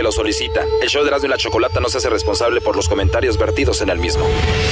lo solicita. El show de Erasmo y la Chocolata no se hace responsable por los comentarios vertidos en el mismo.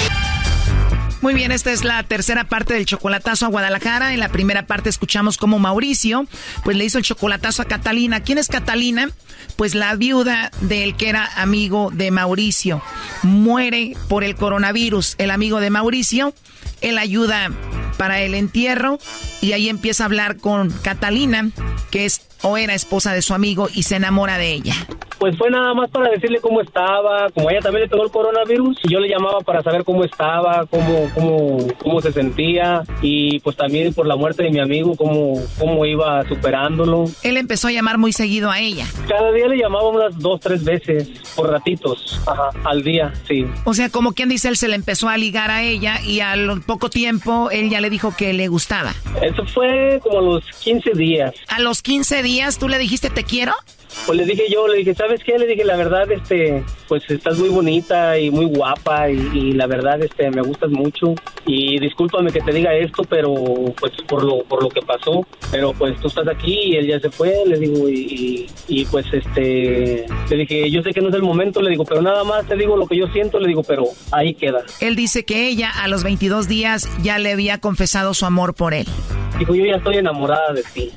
Muy bien, esta es la tercera parte del chocolatazo a Guadalajara. En la primera parte escuchamos cómo Mauricio pues le hizo el chocolatazo a Catalina. ¿Quién es Catalina? Pues la viuda del que era amigo de Mauricio. Muere por el coronavirus el amigo de Mauricio. Él ayuda para el entierro y ahí empieza a hablar con Catalina, que es o era esposa de su amigo, y se enamora de ella. Pues fue nada más para decirle cómo estaba, como a ella también le pegó el coronavirus, yo le llamaba para saber cómo estaba, cómo se sentía, y pues también por la muerte de mi amigo, cómo iba superándolo. Él empezó a llamar muy seguido a ella. Cada día le llamaba unas 2-3 veces, por ratitos, al día, sí. O sea, como quien dice, él se le empezó a ligar a ella, y al poco tiempo, él ya le dijo que le gustaba. Eso fue como a los 15 días. ¿A los 15 días tú le dijiste te quiero? Pues le dije, ¿sabes qué? Le dije, la verdad, pues estás muy bonita y muy guapa y la verdad, me gustas mucho y discúlpame que te diga esto, pero pues por lo que pasó, pero pues tú estás aquí y él ya se fue, le digo, y pues le dije, yo sé que no es el momento, le digo, pero nada más te digo lo que yo siento, le digo, pero ahí queda. Él dice que ella a los 22 días ya le había confesado su amor por él. Dijo, yo ya estoy enamorada de ti.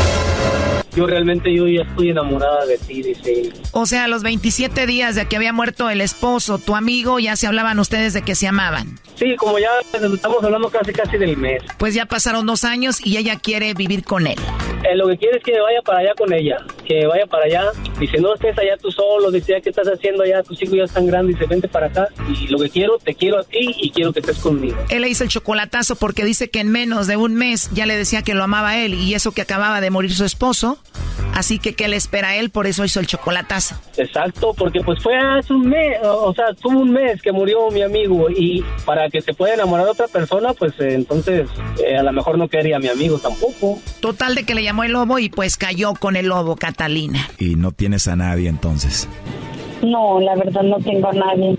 Yo ya estoy enamorada de ti, dice. O sea, a los 27 días de que había muerto el esposo, tu amigo, ya se hablaban ustedes de que se amaban. Sí, como ya estamos hablando casi del mes. Pues ya pasaron 2 años y ella quiere vivir con él. Lo que quiere es que vaya para allá con ella, que vaya para allá. Dice, no estés allá tú solo, dice, ¿qué estás haciendo allá? Tus hijos ya están grandes, dice, vente para acá. Y lo que quiero, te quiero a ti y quiero que estés conmigo. Él le hizo el chocolatazo porque dice que en menos de un mes ya le decía que lo amaba a él, y eso que acababa de morir su esposo. Así que, ¿qué le espera a él? Por eso hizo el chocolatazo. Exacto, porque pues fue hace un mes, o sea, tuvo un mes que murió mi amigo, y para que se pueda enamorar de otra persona, pues entonces a lo mejor no quería a mi amigo tampoco. Total de que le llamó el lobo y pues cayó con el lobo, Catalina. ¿Y no tienes a nadie entonces? No, la verdad no tengo a nadie.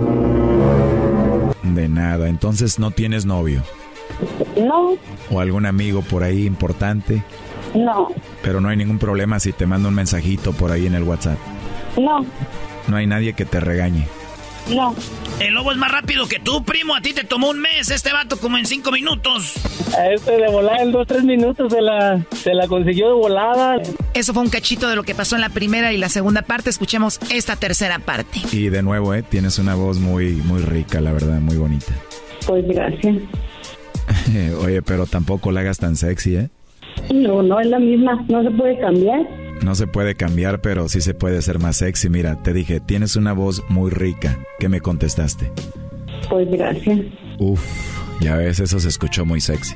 De nada, entonces no tienes novio. No. ¿O algún amigo por ahí importante? No. Pero no hay ningún problema si te mando un mensajito por ahí en el WhatsApp. No. No hay nadie que te regañe. No. El lobo es más rápido que tú, primo. A ti te tomó un mes, este vato como en 5 minutos. A de volada en 2-3 minutos se la consiguió de volada. Eso fue un cachito de lo que pasó en la primera y la segunda parte. Escuchemos esta tercera parte. Y de nuevo, tienes una voz muy, muy rica, la verdad, muy bonita. Pues gracias. Oye, pero tampoco la hagas tan sexy, ¿eh? No es la misma, no se puede cambiar. No se puede cambiar, pero sí se puede ser más sexy. Mira, te dije, tienes una voz muy rica. ¿Qué me contestaste? Pues gracias. Uf, ya ves, eso se escuchó muy sexy.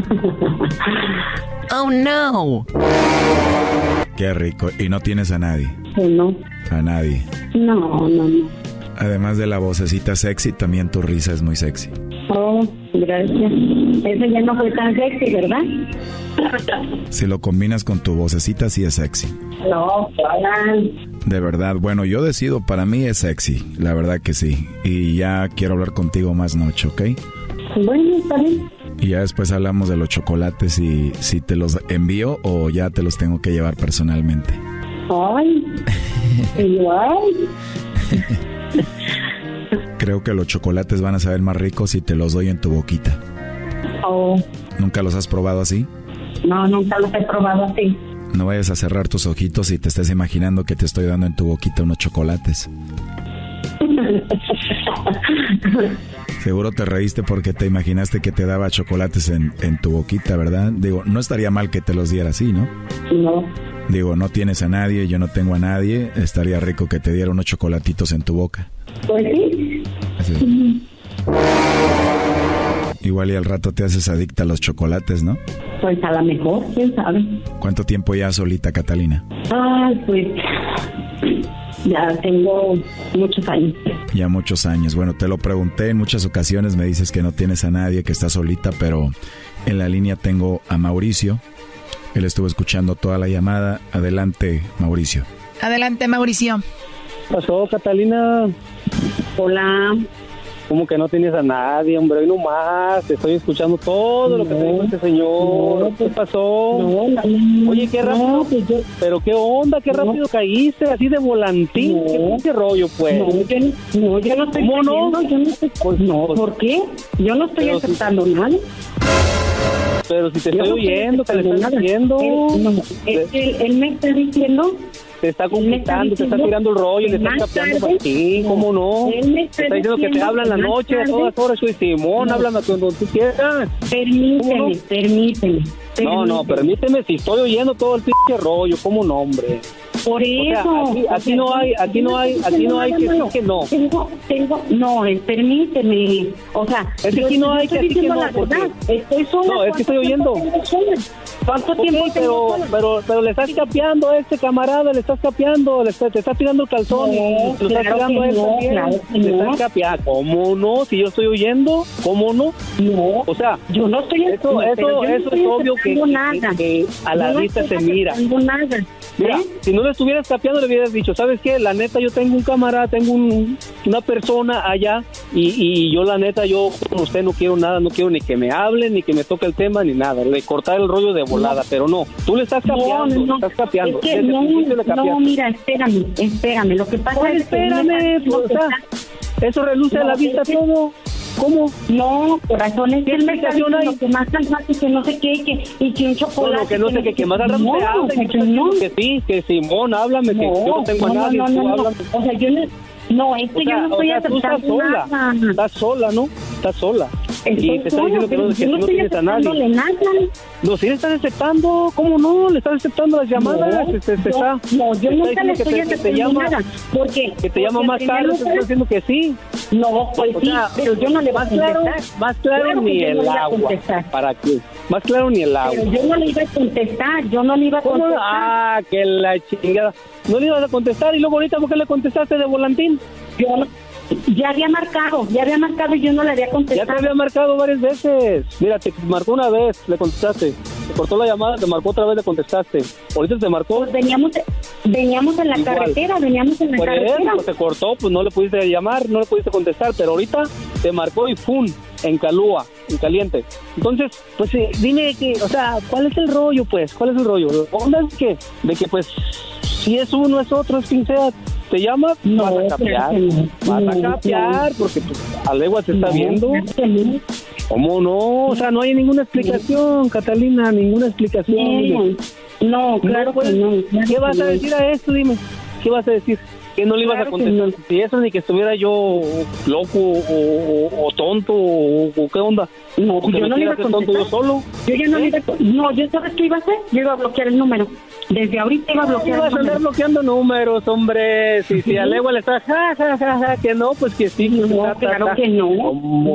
Oh, no. Qué rico. ¿Y no tienes a nadie? No. A nadie. No. Además de la vocecita sexy, también tu risa es muy sexy. Oh, gracias. Eso ya no fue tan sexy, ¿verdad? Si lo combinas con tu vocecita, sí es sexy. No, de verdad, bueno, yo decido, para mí es sexy, la verdad que sí. Y ya quiero hablar contigo más noche, ¿ok? Bueno, está bien. Y ya después hablamos de los chocolates y si te los envío o ya te los tengo que llevar personalmente. Ay, igual. Creo que los chocolates van a saber más ricos si te los doy en tu boquita. Oh. ¿Nunca los has probado así? No, nunca los he probado así. No vayas a cerrar tus ojitos y te estés imaginando que te estoy dando en tu boquita unos chocolates. Seguro te reíste porque te imaginaste que te daba chocolates en tu boquita, ¿verdad? Digo, no estaría mal que te los diera así, ¿no? No. Digo, no tienes a nadie, yo no tengo a nadie. Estaría rico que te diera unos chocolatitos en tu boca. Pues sí. Así. Igual y al rato te haces adicta a los chocolates, ¿no? Pues a lo mejor, quién sabe. ¿Cuánto tiempo ya solita, Catalina? Pues ya tengo muchos años. Ya muchos años. Bueno, te lo pregunté en muchas ocasiones, me dices que no tienes a nadie, que estás solita, pero en la línea tengo a Mauricio. Él estuvo escuchando toda la llamada. Adelante, Mauricio. Adelante, Mauricio. ¿Qué pasó, Catalina? Hola. ¿Cómo que no tienes a nadie, hombre? Hoy nomás, estoy escuchando todo lo que te dijo este señor. ¿Qué pasó? Oye, qué rápido. Pero qué onda, qué rápido caíste, así de volantín. ¿Qué pinche rollo, pues? No, yo no estoy ¿Cómo no? Pues no, ¿por qué? Yo no estoy aceptando nada. Pero si te estoy oyendo, que le estás diciendo. Él me está diciendo. Te está conquistando, te está tirando el rollo, le estás capeando para ti, ¿cómo no? Te está diciendo que te habla en la noche, a todas horas, soy Simón, háblame cuando tú quieras. Permíteme. No, permíteme, si estoy oyendo todo el pinche rollo, ¿cómo no, hombre? Por eso. O sea, aquí no hay que decir que no. Permíteme. O sea, es que aquí no hay que decir que no. Estoy sola. No, es que estoy oyendo. ¿Cuánto tiempo tengo sola? Pero le estás capeando a este camarada, le estás capeando, te está tirando el calzón. No, lo estás tirando a él también. Le estás capeando. ¿Cómo no? Si yo estoy oyendo, ¿cómo no? No. O sea, yo no estoy eso es obvio que a la vista se mira. Mira, si no le estuvieras capeando, le hubieras dicho, ¿sabes qué? La neta, yo tengo un camarada, tengo una persona allá y yo, la neta, yo con usted no quiero nada, no quiero ni que me hable, ni que me toque el tema, ni nada. Le cortar el rollo de volada, pero no. Tú le estás capeando, le estás capeando. Es que no, mira, espérame. Lo que pasa es que... Espérame, o sea, eso reluce a la vista todo. ¿Cómo? No, corazón, es que él me está diciendo que más salvaje, que no sé qué, y que un chocolate. Bueno, que no sé qué, que más al rato te habla, que sí, que Simón, háblame, que yo no tengo a nadie, tú háblame. O sea, yo no estoy aceptando nada. Estás sola, ¿no? Estás sola. Y te está diciendo que no tienes a nadie. No, si le estás aceptando, ¿cómo no? Le estás aceptando las llamadas. Yo nunca le estoy aceptando nada. Porque que te llama más tarde, te está diciendo que sí. No, pues sí, pero yo no le voy a contestar. Más claro ni el agua. ¿Para qué? Más claro ni el agua. Pero yo no le iba a contestar, Ah, que la chingada. No le ibas a contestar y luego ahorita, ¿por qué le contestaste de volantín? Ya había marcado y yo no le había contestado. Ya te había marcado varias veces. Mira, te marcó una vez, le contestaste. Te cortó la llamada, te marcó otra vez, le contestaste. Ahorita te marcó. Pues veníamos en la carretera, Pues te cortó, pues no le pudiste llamar, no le pudiste contestar, pero ahorita te marcó y ¡fum! En calúa, en caliente. Entonces, pues dime que, o sea, ¿cuál es el rollo, pues? ¿Cuál es el rollo? ¿Onda es que? De que, pues, si es uno, es otro, es quien sea, te llama, vas a capear, porque pues, a legua se está viendo. ¿Cómo no? O sea, no hay ninguna explicación, Catalina, ninguna explicación. No, claro que no. ¿Qué vas a decir a esto? Dime, ¿qué vas a decir? Que no le ibas a contestar. Si eso ni que estuviera yo loco o tonto o qué onda. No, yo no le iba a contestar. Yo solo. Yo ya no le iba a contestar. No, yo sabes qué iba a hacer. Yo iba a bloquear el número. Desde ahorita iba a bloquear el número. Ibas a andar bloqueando números, hombre. Si a legua le estás que no, pues que sí. No, claro que no.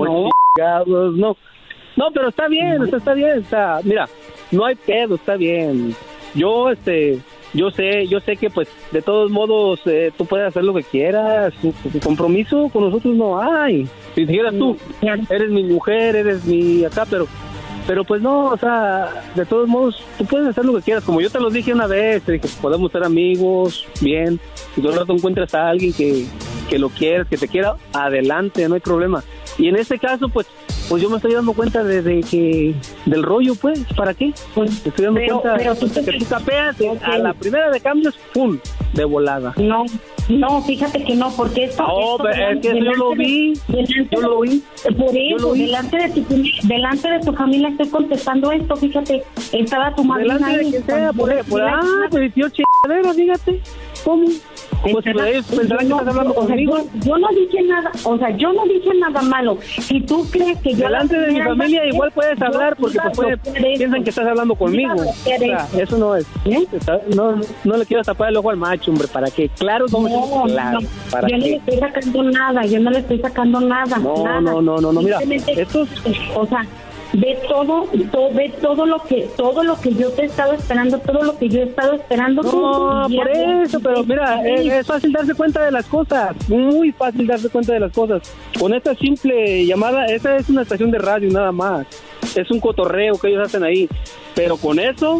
No, pero está bien, está bien. Mira, no hay pedo, está bien. Yo sé que pues de todos modos tú puedes hacer lo que quieras, tu compromiso con nosotros no hay. Si dijeras tú, eres mi mujer, eres mi acá, pero pues no, o sea, de todos modos tú puedes hacer lo que quieras, como yo te lo dije una vez, te dije, podemos ser amigos, bien, si todo el rato encuentras a alguien que lo quieras, que te quiera, adelante, no hay problema. Y en este caso, pues yo me estoy dando cuenta del rollo, pues, ¿para qué? Pues me estoy dando cuenta que tú capeas a la primera de cambios, ¡pum!, de volada. No, fíjate que no, porque esto... No, es que yo lo vi. Por eso, delante de tu familia estoy contestando esto, fíjate, estaba tu madre delante ahí. De quien sea, pues tío chingadera, fíjate, ¿cómo? Pues ellos pensarán que estás hablando conmigo. Yo no dije nada, yo no dije nada malo. Si tú crees que yo... Delante de mi familia igual puedes hablar, porque piensan que estás hablando conmigo. O sea, eso no es. No le quiero tapar el ojo al macho, hombre, ¿para qué? Claro, claro. Yo no le estoy sacando nada, No, mira, estos... O sea, ve todo lo que yo te he estado esperando, todo lo que yo he estado esperando. No, por eso, pero mira, es fácil darse cuenta de las cosas, muy fácil darse cuenta de las cosas. Con esta simple llamada, esa es una estación de radio nada más, es un cotorreo que ellos hacen ahí, pero con eso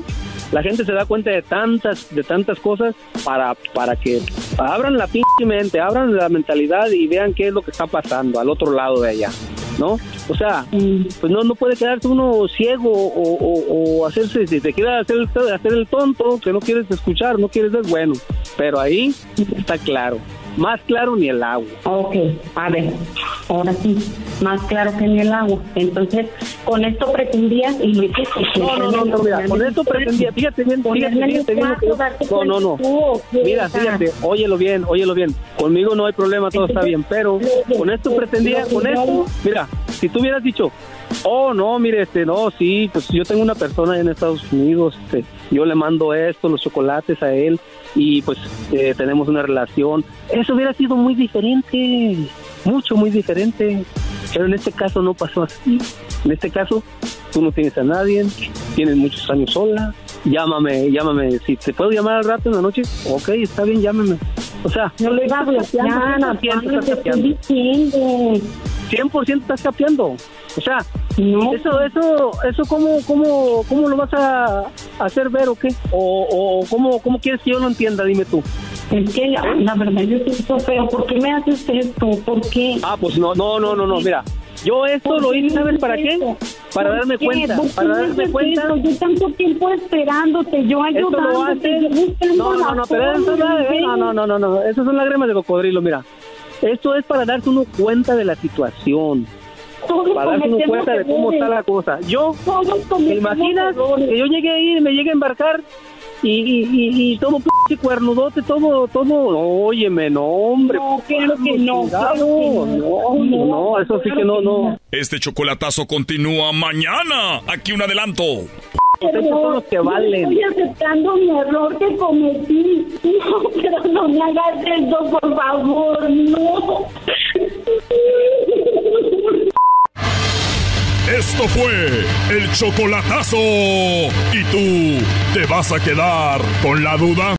La gente se da cuenta de tantas cosas para que abran la pinche mente, abran la mentalidad y vean qué es lo que está pasando al otro lado de allá, ¿no? O sea, pues no puede quedarse uno ciego o hacerse, si te quiere hacer el tonto, que no quieres escuchar, no quieres ver, bueno, pero ahí está claro. Más claro ni el agua. Ok, a ver, ahora sí, más claro que ni el agua. Entonces, con esto pretendías y lo hiciste. No, mira, con esto pretendía, fíjate bien lo que No. Mira, fíjate, óyelo bien. Conmigo no hay problema, todo está bien, pero con esto pretendía, mira, si tú hubieras dicho, oh, no, mire, no, sí, pues yo tengo una persona en Estados Unidos, yo le mando los chocolates a él y pues tenemos una relación. Eso hubiera sido muy diferente, muy diferente, pero en este caso no pasó así. En este caso, tú no tienes a nadie, tienes muchos años sola, llámame, si te puedo llamar al rato en la noche, ok, está bien, llámame. O sea, no le va a bloquear, 100% estás capeando. O sea, no. Eso ¿cómo lo vas a hacer ver o qué? O ¿cómo quieres que yo lo entienda? Dime tú. Es que la verdad yo siento feo. ¿Por qué me haces esto? ¿Por qué? Pues no, mira. Yo esto lo hice, ¿sabes para qué? Para darme cuenta. Yo tanto tiempo esperándote, yo ayudándote, yo buscando No. Esas son lágrimas de cocodrilo, mira. Esto es para darse uno cuenta de la situación. Para darse uno cuenta de cómo está la cosa. ¿me imaginas que yo llegue ahí, me llegue a embarcar y todo p*** cuernudote, todo, óyeme, no, hombre. No, claro que no. No, eso sí que no. Este chocolatazo continúa mañana. Aquí un adelanto. Esos son los que valen. Estoy aceptando mi error que cometí. No, pero no me hagas eso, por favor, no. Esto fue el chocolatazo. ¿Y tú te vas a quedar con la duda?